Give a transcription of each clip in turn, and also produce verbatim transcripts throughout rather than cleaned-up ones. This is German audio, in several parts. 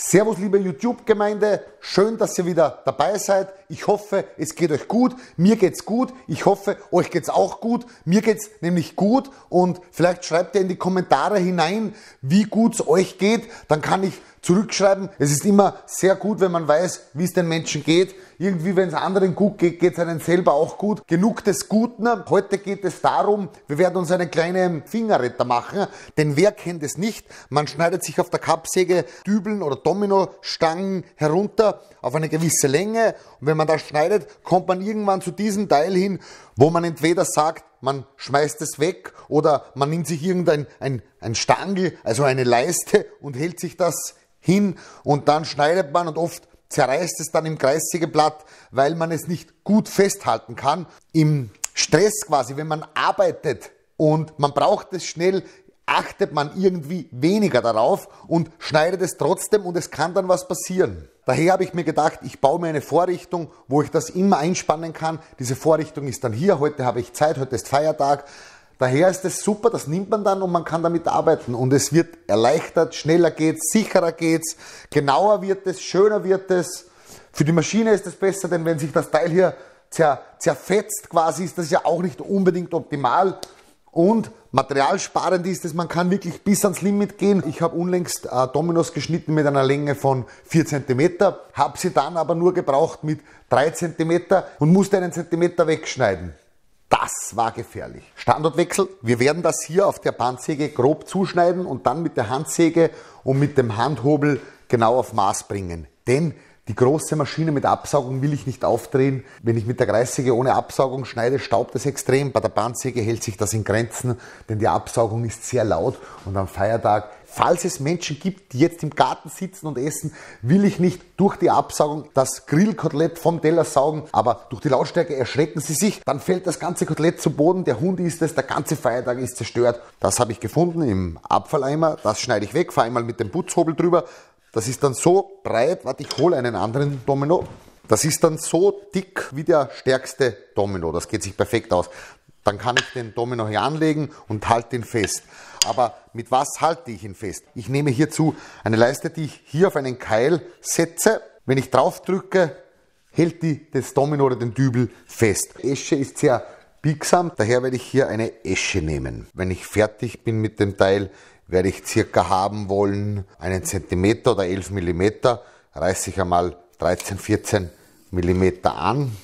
Servus liebe YouTube-Gemeinde, schön, dass ihr wieder dabei seid. Ich hoffe, es geht euch gut. Mir geht's gut. Ich hoffe, euch geht's auch gut. Mir geht's nämlich gut und vielleicht schreibt ihr in die Kommentare hinein, wie gut es euch geht. Dann kann ich zurückschreiben. Es ist immer sehr gut, wenn man weiß, wie es den Menschen geht. Irgendwie, wenn es anderen gut geht, geht es einem selber auch gut. Genug des Guten. Heute geht es darum, wir werden uns einen kleinen Fingerretter machen. Denn wer kennt es nicht? Man schneidet sich auf der Kappsäge Dübeln oder Dominostangen herunter auf eine gewisse Länge. Und wenn man das schneidet, kommt man irgendwann zu diesem Teil hin, wo man entweder sagt, man schmeißt es weg oder man nimmt sich irgendein ein, ein Stangl, also eine Leiste und hält sich das hin und dann schneidet man und oft zerreißt es dann im Kreissägeblatt, weil man es nicht gut festhalten kann. Im Stress quasi, wenn man arbeitet und man braucht es schnell, achtet man irgendwie weniger darauf und schneidet es trotzdem und es kann dann was passieren. Daher habe ich mir gedacht, ich baue mir eine Vorrichtung, wo ich das immer einspannen kann. Diese Vorrichtung ist dann hier, heute habe ich Zeit, heute ist Feiertag. Daher ist es super, das nimmt man dann und man kann damit arbeiten und es wird erleichtert, schneller geht's, sicherer geht's, genauer wird es, schöner wird es. Für die Maschine ist es besser, denn wenn sich das Teil hier zer, zerfetzt quasi, ist das ja auch nicht unbedingt optimal. Und materialsparend ist es, man kann wirklich bis ans Limit gehen. Ich habe unlängst äh, Dominos geschnitten mit einer Länge von vier Zentimeter, habe sie dann aber nur gebraucht mit drei Zentimeter und musste einen Zentimeter wegschneiden. Das war gefährlich. Standortwechsel. Wir werden das hier auf der Bandsäge grob zuschneiden und dann mit der Handsäge und mit dem Handhobel genau auf Maß bringen. Denn die große Maschine mit Absaugung will ich nicht aufdrehen. Wenn ich mit der Kreissäge ohne Absaugung schneide, staubt es extrem. Bei der Bandsäge hält sich das in Grenzen, denn die Absaugung ist sehr laut und am Feiertag, falls es Menschen gibt, die jetzt im Garten sitzen und essen, will ich nicht durch die Absaugung das Grillkotelett vom Teller saugen, aber durch die Lautstärke erschrecken sie sich, dann fällt das ganze Kotelett zu Boden, der Hund isst es, der ganze Feiertag ist zerstört. Das habe ich gefunden im Abfalleimer, das schneide ich weg, fahre einmal mit dem Putzhobel drüber. Das ist dann so breit, warte, ich hole einen anderen Domino. Das ist dann so dick wie der stärkste Domino. Das geht sich perfekt aus. Dann kann ich den Domino hier anlegen und halte ihn fest. Aber mit was halte ich ihn fest? Ich nehme hierzu eine Leiste, die ich hier auf einen Keil setze. Wenn ich drauf drücke, hält die das Domino oder den Dübel fest. Esche ist sehr biegsam, daher werde ich hier eine Esche nehmen. Wenn ich fertig bin mit dem Teil, werde ich circa haben wollen einen Zentimeter oder elf Millimeter. Reiße ich einmal dreizehn, vierzehn Millimeter an.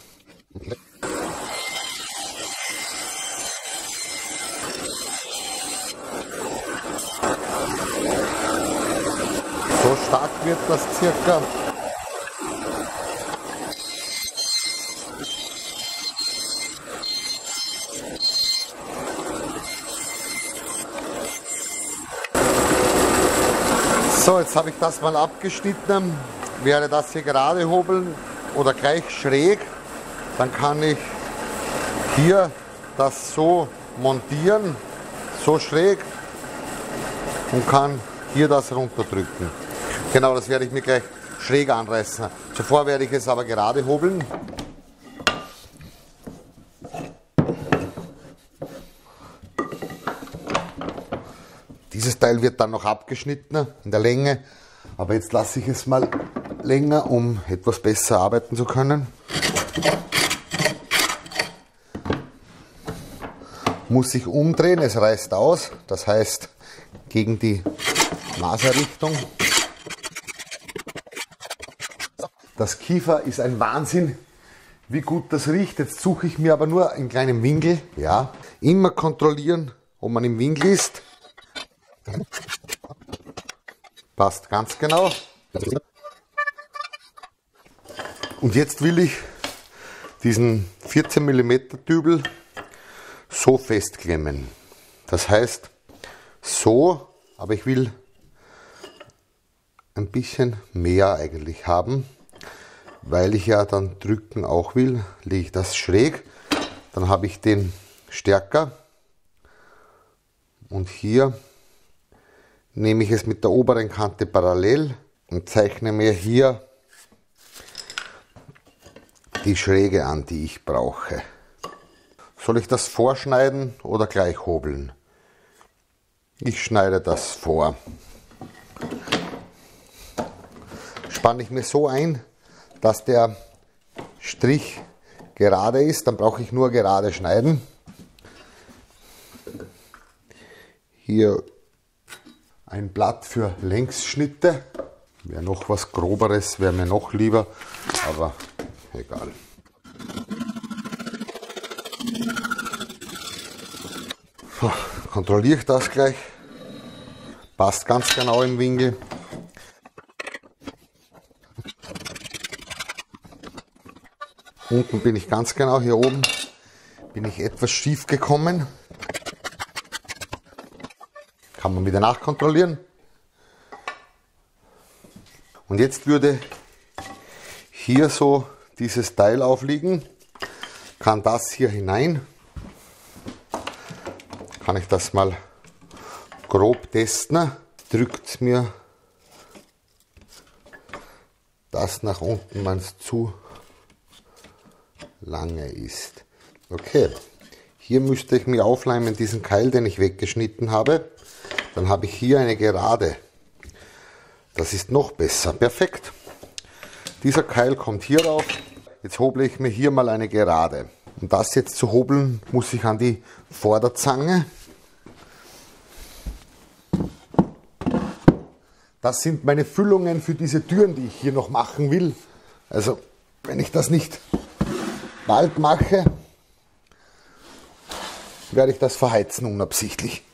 So stark wird das circa. So, jetzt habe ich das mal abgeschnitten, werde das hier gerade hobeln oder gleich schräg, dann kann ich hier das so montieren, so schräg und kann hier das runterdrücken. Genau, das werde ich mir gleich schräg anreißen. Zuvor werde ich es aber gerade hobeln. Dieses Teil wird dann noch abgeschnitten in der Länge, aber jetzt lasse ich es mal länger, um etwas besser arbeiten zu können. Muss ich umdrehen, es reißt aus, das heißt gegen die Maserrichtung. Das Kiefer ist ein Wahnsinn, wie gut das riecht. Jetzt suche ich mir aber nur einen kleinen Winkel. Ja, immer kontrollieren, ob man im Winkel ist. Passt ganz genau. Und jetzt will ich diesen vierzehn Millimeter Dübel so festklemmen. Das heißt so, aber ich will ein bisschen mehr eigentlich haben, weil ich ja dann drücken auch will, lege ich das schräg, dann habe ich den stärker und hier nehme ich es mit der oberen Kante parallel und zeichne mir hier die Schräge an, die ich brauche. Soll ich das vorschneiden oder gleich hobeln? Ich schneide das vor. spanne ich mir so ein, dass der Strich gerade ist. Dann brauche ich nur gerade schneiden. Hier ein Blatt für Längsschnitte. Wäre noch was Groberes, wäre mir noch lieber, aber egal. So, kontrolliere ich das gleich. Passt ganz genau im Winkel. Unten bin ich ganz genau, hier oben bin ich etwas schief gekommen. Kann man wieder nachkontrollieren. Und jetzt würde hier so dieses Teil aufliegen. Kann das hier hinein. Kann ich das mal grob testen. Drückt mir das nach unten, wenn es zu lange ist. Okay, hier müsste ich mir aufleimen diesen Keil, den ich weggeschnitten habe. Dann habe ich hier eine Gerade. Das ist noch besser. Perfekt. Dieser Keil kommt hier rauf. Jetzt hoble ich mir hier mal eine Gerade. Um das jetzt zu hobeln, muss ich an die Vorderzange. Das sind meine Füllungen für diese Türen, die ich hier noch machen will. Also, wenn ich das nicht bald mache, werde ich das verheizen unabsichtlich.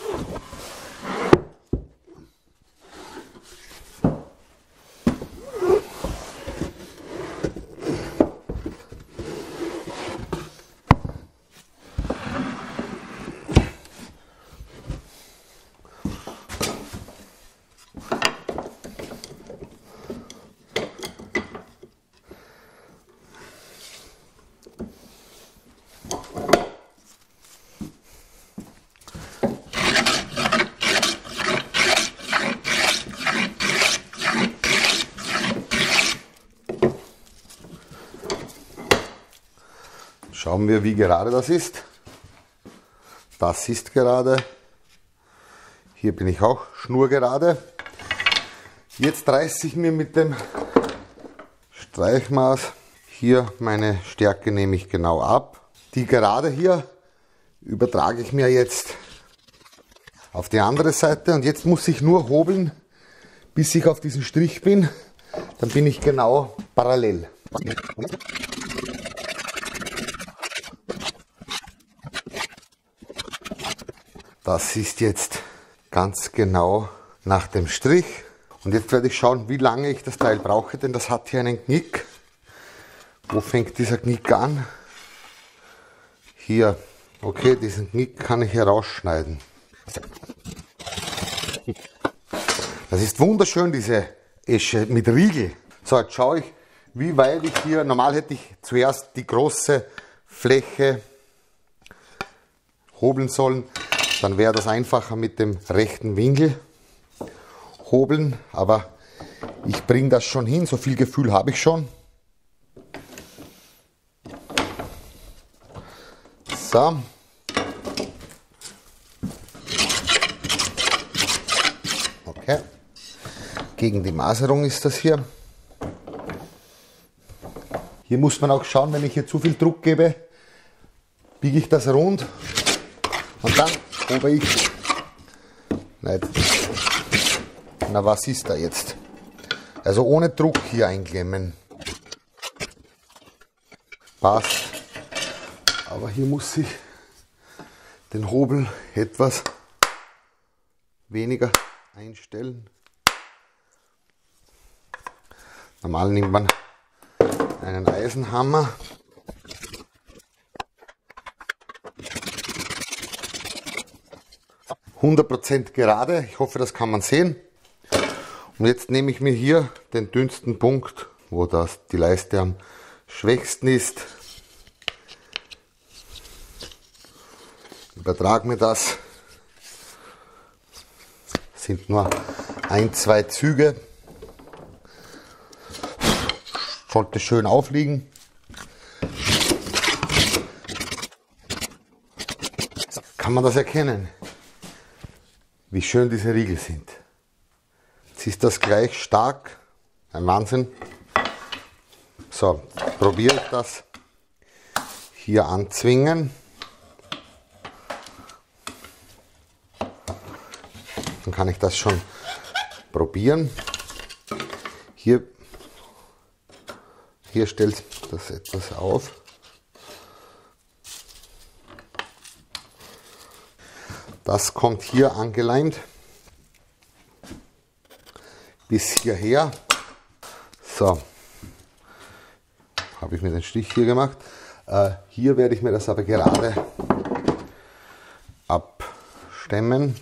Schauen wir, wie gerade das ist. Das ist gerade. Hier bin ich auch schnurgerade. Jetzt reiße ich mir mit dem Streichmaß hier meine Stärke nehme ich genau ab. Die Gerade hier übertrage ich mir jetzt auf die andere Seite und jetzt muss ich nur hobeln, bis ich auf diesen Strich bin. Dann bin ich genau parallel. Das ist jetzt ganz genau nach dem Strich. Und jetzt werde ich schauen, wie lange ich das Teil brauche, denn das hat hier einen Knick. Wo fängt dieser Knick an? Hier. Okay, diesen Knick kann ich hier rausschneiden. Das ist wunderschön, diese Esche mit Riegel. So, jetzt schaue ich, wie weit ich hier, normal hätte ich zuerst die große Fläche hobeln sollen. Dann wäre das einfacher mit dem rechten Winkel hobeln, aber ich bringe das schon hin, so viel Gefühl habe ich schon. So. Okay. Gegen die Maserung ist das hier. Hier muss man auch schauen, wenn ich hier zu viel Druck gebe, biege ich das rund und dann hole ich. Nicht. Na, was ist da jetzt? Also ohne Druck hier einklemmen. Passt. Aber hier muss ich den Hobel etwas weniger einstellen. Normal nimmt man einen Eisenhammer. hundert Prozent gerade, ich hoffe, das kann man sehen. Und jetzt nehme ich mir hier den dünnsten Punkt, wo das die Leiste am schwächsten ist. Übertrage mir das. Sind nur ein, zwei Züge. Sollte schön aufliegen. Kann man das erkennen, wie schön diese Riegel sind. Jetzt ist das gleich stark. Ein Wahnsinn. So, probiere ich das hier anzwingen. Dann kann ich das schon probieren. Hier, hier stellt das etwas auf. Das kommt hier angeleimt bis hierher. So, habe ich mir den Stich hier gemacht. Äh, hier werde ich mir das aber gerade abstemmen.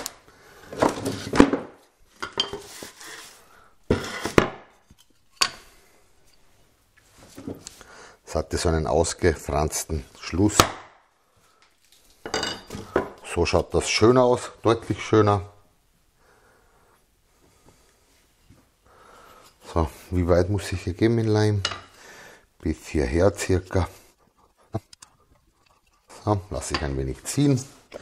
Es hatte so einen ausgefransten Schluss. So schaut das schöner aus, deutlich schöner. So, wie weit muss ich hier gehen mit Leim? Bis hierher circa. So, lasse ich ein wenig ziehen.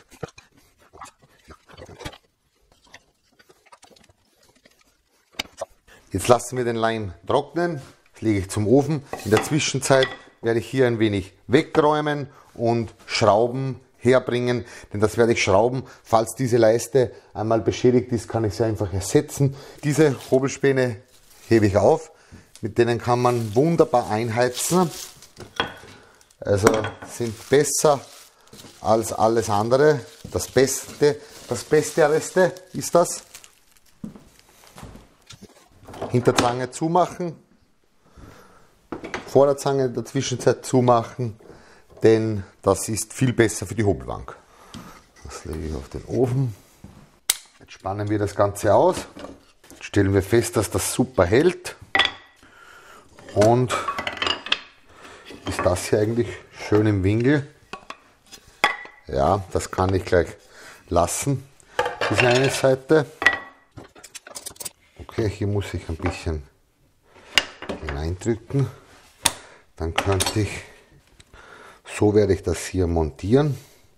Jetzt lassen wir den Leim trocknen. Das lege ich zum Ofen. In der Zwischenzeit werde ich hier ein wenig wegräumen und Schrauben herbringen, denn das werde ich schrauben. Falls diese Leiste einmal beschädigt ist, kann ich sie einfach ersetzen. Diese Hobelspäne hebe ich auf, mit denen kann man wunderbar einheizen. Also sind besser als alles andere. Das Beste, das Beste Reste ist das. Hinterzange zumachen, Vorderzange in der Zwischenzeit zumachen, denn das ist viel besser für die Hobelbank. Das lege ich auf den Ofen. Jetzt spannen wir das Ganze aus. Jetzt stellen wir fest, dass das super hält. Und ist das hier eigentlich schön im Winkel. Ja, das kann ich gleich lassen. Diese eine Seite. Okay, hier muss ich ein bisschen hineindrücken. Dann könnte ich, so werde ich das hier montieren.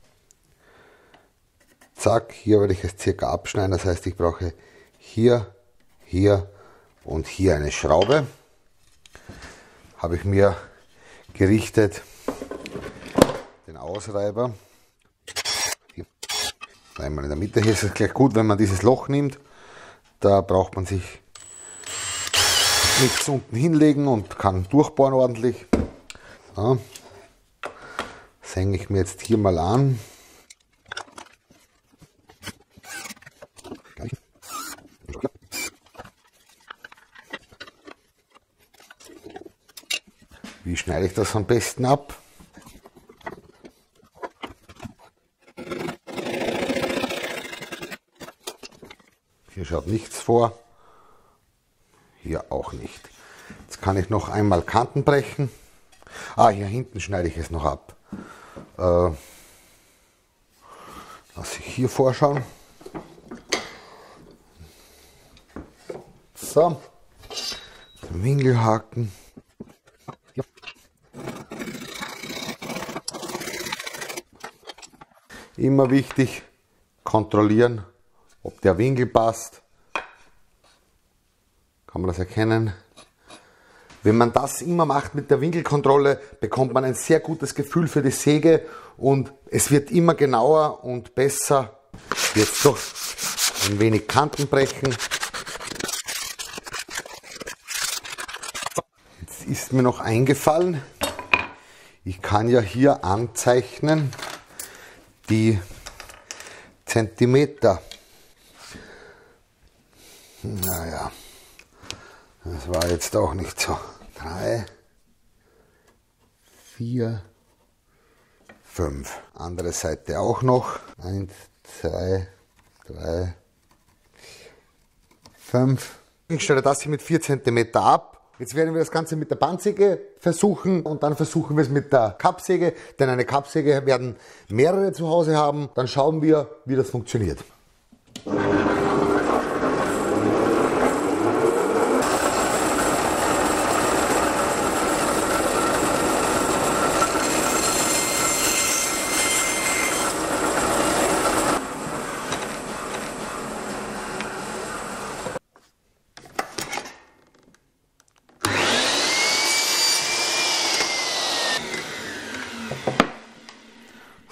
Zack, hier werde ich es circa abschneiden. Das heißt, ich brauche hier, hier und hier eine Schraube. Habe ich mir gerichtet den Ausreiber. Hier. Einmal in der Mitte. Hier ist es gleich gut, wenn man dieses Loch nimmt. Da braucht man sich nichts unten hinlegen und kann durchbohren ordentlich. So. Das hänge ich mir jetzt hier mal an. Wie schneide ich das am besten ab? Hier schaut nichts vor, hier auch nicht. Jetzt kann ich noch einmal Kanten brechen. Ah, hier hinten schneide ich es noch ab. Äh, lasse ich hier vorschauen. So, den Winkelhaken. Immer wichtig, kontrollieren, ob der Winkel passt. Kann man das erkennen? Wenn man das immer macht mit der Winkelkontrolle, bekommt man ein sehr gutes Gefühl für die Säge und es wird immer genauer und besser. Jetzt doch ein wenig Kanten brechen. Jetzt ist mir noch eingefallen, ich kann ja hier anzeichnen die Zentimeter. Naja, das war jetzt auch nicht so. Drei, vier, fünf. Andere Seite auch noch. Eins, zwei, drei, fünf. Ich stelle das hier mit vier Zentimeter ab. Jetzt werden wir das Ganze mit der Bandsäge versuchen und dann versuchen wir es mit der Kappsäge, denn eine Kappsäge werden mehrere zu Hause haben. Dann schauen wir, wie das funktioniert.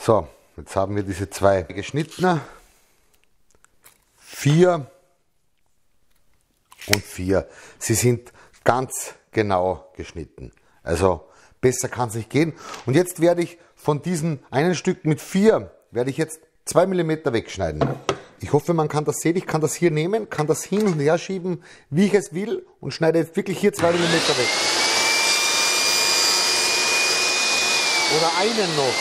So, jetzt haben wir diese zwei geschnitten. Vier und vier. Sie sind ganz genau geschnitten. Also besser kann es nicht gehen. Und jetzt werde ich von diesem einen Stück mit vier, werde ich jetzt zwei Millimeter wegschneiden. Ich hoffe, man kann das sehen. Ich kann das hier nehmen, kann das hin und her schieben, wie ich es will und schneide jetzt wirklich hier zwei Millimeter weg. Oder einen noch.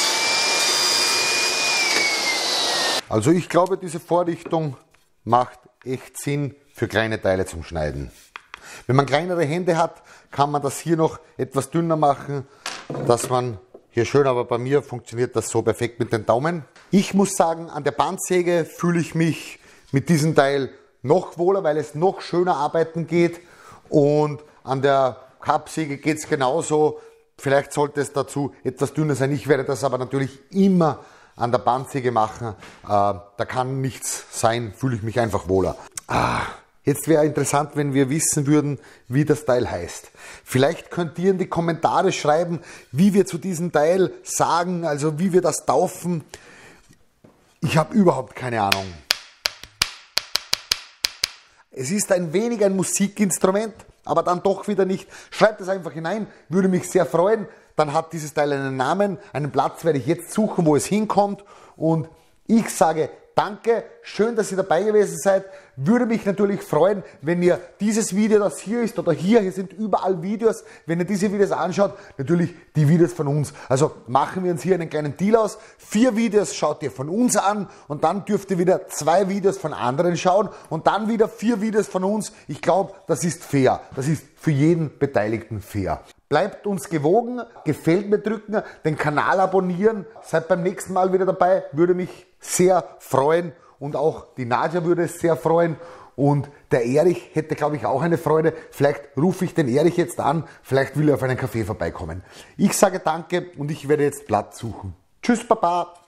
Also ich glaube, diese Vorrichtung macht echt Sinn für kleine Teile zum Schneiden. Wenn man kleinere Hände hat, kann man das hier noch etwas dünner machen, dass man hier schön, aber bei mir funktioniert das so perfekt mit den Daumen. Ich muss sagen, an der Bandsäge fühle ich mich mit diesem Teil noch wohler, weil es noch schöner arbeiten geht, und an der Kappsäge geht es genauso. Vielleicht sollte es dazu etwas dünner sein. Ich werde das aber natürlich immer an der Bandsäge machen. Äh, da kann nichts sein, fühle ich mich einfach wohler. Ah. Jetzt wäre interessant, wenn wir wissen würden, wie das Teil heißt. Vielleicht könnt ihr in die Kommentare schreiben, wie wir zu diesem Teil sagen, also wie wir das taufen. Ich habe überhaupt keine Ahnung. Es ist ein wenig ein Musikinstrument, aber dann doch wieder nicht. Schreibt es einfach hinein, würde mich sehr freuen. Dann hat dieses Teil einen Namen, einen Platz werde ich jetzt suchen, wo es hinkommt. Und ich sage danke, schön, dass ihr dabei gewesen seid. Würde mich natürlich freuen, wenn ihr dieses Video, das hier ist, oder hier, hier sind überall Videos, wenn ihr diese Videos anschaut, natürlich die Videos von uns. Also machen wir uns hier einen kleinen Deal aus. Vier Videos schaut ihr von uns an und dann dürft ihr wieder zwei Videos von anderen schauen und dann wieder vier Videos von uns. Ich glaube, das ist fair. Das ist für jeden Beteiligten fair. Bleibt uns gewogen, gefällt mir drücken, den Kanal abonnieren. Seid beim nächsten Mal wieder dabei, würde mich sehr freuen, und auch die Nadja würde es sehr freuen, und der Erich hätte, glaube ich, auch eine Freude. Vielleicht rufe ich den Erich jetzt an, vielleicht will er auf einen Kaffee vorbeikommen. Ich sage danke und ich werde jetzt Platz suchen. Tschüss, Baba!